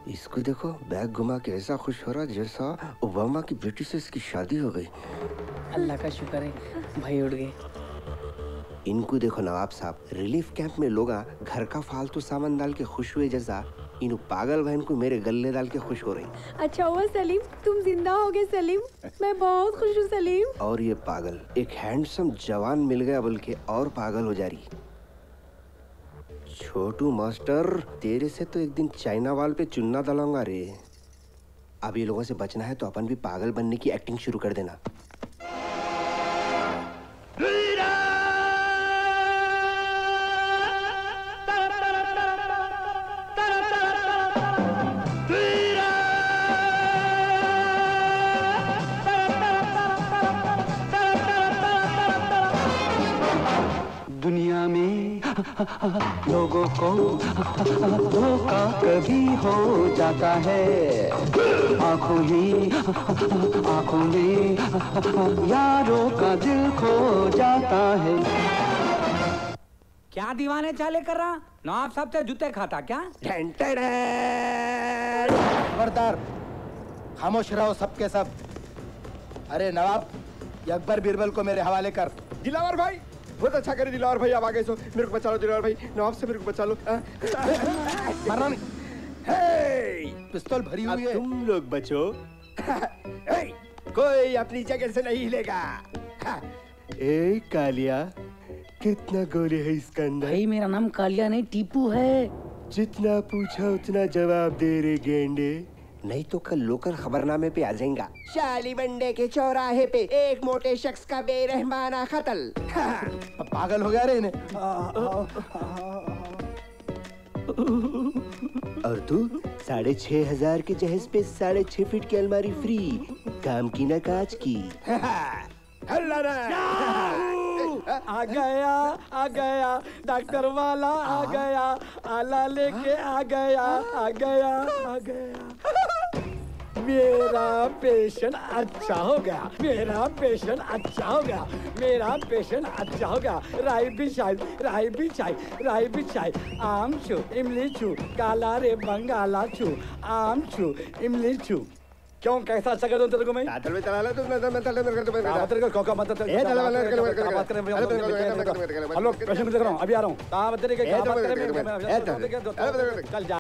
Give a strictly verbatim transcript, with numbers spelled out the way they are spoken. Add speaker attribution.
Speaker 1: इसको देखो, बैग घुमा के ऐसा खुश हो रहा जैसा ओबामा की बेटी से इसकी शादी हो गई।
Speaker 2: अल्लाह का शुक्र है भाई उड़ गए।
Speaker 1: इनको देखो नवाब साहब, रिलीफ कैंप में लोग घर का फालतू सामान डाल के खुश हुए जैसा इन पागल बहन को मेरे गले डाल के खुश हो रही।
Speaker 3: अच्छा हुआ सलीम, तुम जिंदा हो गए सलीम, मैं बहुत खुश हूँ सलीम।
Speaker 1: और ये पागल एक हैंडसम जवान मिल गया बोल के और पागल हो जा रही। छोटू मास्टर, तेरे से तो एक दिन चाइना वाल पे चुन्ना दलाऊंगा रे। अब ये लोगों से बचना है तो अपन भी पागल बनने की एक्टिंग शुरू कर देना।
Speaker 4: दुनिया में लोगों को धोखा कभी हो जाता है, आंखों ही आंखों में यारों का दिल खो जाता है।
Speaker 5: क्या दीवाने चाले कर रहा? नवाब साहब से जूते खाता क्या?
Speaker 6: खबरदार, खामोश रहो सबके सब। अरे नवाब, ये अकबर बीरबल को मेरे हवाले कर।
Speaker 7: दिलावर भाई, बहुत अच्छा करे दिलावर भाई, आप आ गए सो। मेरे को बचा लो दिलावर भाई, नवाब से मेरे को बचा लो।
Speaker 6: मरना नहीं। हे, पिस्तौल भरी हुई है।
Speaker 1: तुम लोग बचो।
Speaker 7: कोई अपनी जगह से नहीं हिलेगा।
Speaker 1: ए कालिया, कितना गोली है इसका अंदर?
Speaker 2: भाई मेरा नाम कालिया नहीं टीपू है।
Speaker 1: जितना पूछा उतना जवाब दे रे गेंडे, नहीं तो कल लोकल खबरनामे पे आ जाएगा।
Speaker 7: शालीबंडे के चौराहे पे एक मोटे शख्स का बेरहमाना कत्ल।
Speaker 6: पागल हो गया रे इन्हें।
Speaker 1: और तू साढ़े छह हजार के जहेज पे साढ़े छह फीट की अलमारी फ्री, काम की ना काज की।
Speaker 5: आ गया आ गया डॉक्टर वाला आ गया, आला लेके आ गया आ गया आ गया। मेरा पेशेंट अच्छा हो गया, मेरा पेशेंट अच्छा हो गया, मेरा पेशेंट अच्छा हो गया। राई बिछाई राई बिछाई राई बिछाई, आम छू इमली छू काला रे बंगाला छू, आम छू इमली छू। क्यों कैसा अच्छा कर दूं तेरे को मैं?
Speaker 7: तातल में चला ले तू, मैं मैं तल में कर दूं।
Speaker 5: मैं तेरे को कोका मत कर।
Speaker 7: ए चला वाला कर कर कर।
Speaker 5: बात करें हेलो पेशेंट देख रहा हूं, अभी आ रहा हूं। कहां तेरे के कहां बात करें? कल जा।